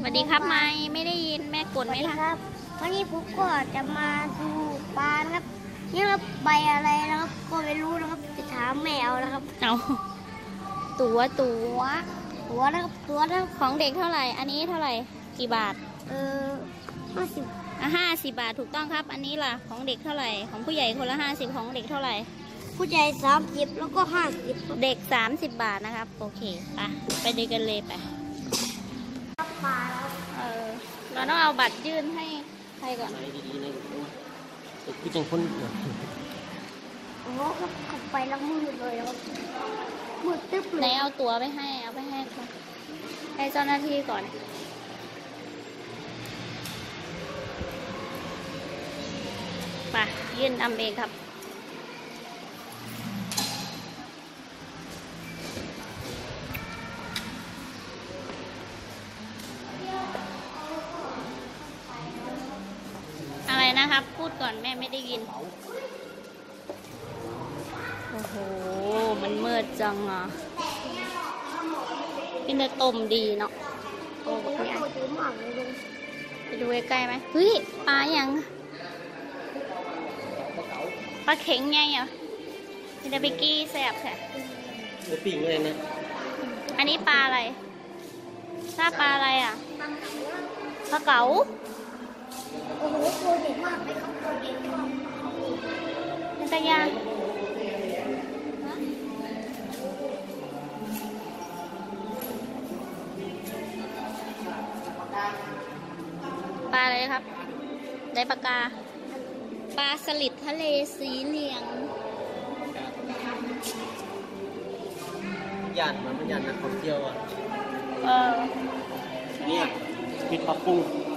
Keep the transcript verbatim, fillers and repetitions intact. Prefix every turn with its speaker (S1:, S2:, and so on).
S1: วัสดีครับไม่ไม่ได้ยินแม่กดไหมล่ะ
S2: ครับวันนี้ผมก็จะมาดูปลานะครับนี่ครับใบอะไรนะครับก็ไม่รู้นะครับจะถามแมวนะครับ
S1: เอาตัวตัว
S2: ตัวนะครับตัวนะครับ
S1: ของเด็กเท่าไหร่อันนี้เท่าไหร่กี่บาท
S2: เออห้าสิบ
S1: อ่ะห้าสิบบาทถูกต้องครับอันนี้ล่ะของเด็กเท่าไหร่ของผู้ใหญ่คนละห้าสิบของเด็กเท่าไหร่
S2: ผู้ใหญ่สามสิบแล้วก็ห้าสิบ
S1: เด็กสามสิบบาทนะครับโอเคไปไปดูกันเลยไป
S2: ปลา
S1: เออเราต้องเอาบัตรยื่นให้ใครก่อน
S3: ดีๆนะคือจังคน
S2: โอ้โหขับไปแล้วมืดเลยครับมืดตึ๊บเลย
S1: ไหนเอาตั๋วไปให้เอาไปให้ให้เจ้าหน้าที่ก่อนไปยื่นอำเองครับอะไรนะครับพูดก่อนแม่ไม่ได้ยินโอ้โหมันมืดจังอ่ะกินแต่ต้มดีเนาะโอ้โหไปดูใกล้ๆไหมเฮ้ยปลาอย่างปลาเข็งไงอ่ะมันจะไปกี้แสบแค่
S3: จะปิ่งเลยนะ
S1: อันนี้ปลาอะไรทราบปลาอะไรอ่ะปลาเก๋า
S2: โอ้โหตัวใหญ่มากเลยครับตัวใหญ่มาก
S1: เป็นตะยางปลาอะไรครับได้ปลากาปลาสลิดทะเลสีเหลือง
S3: ย่านมันมันย่านนักท่องเที่ยวอ่ะ
S1: เออ
S3: เนี่ยมีปลาปุ้ง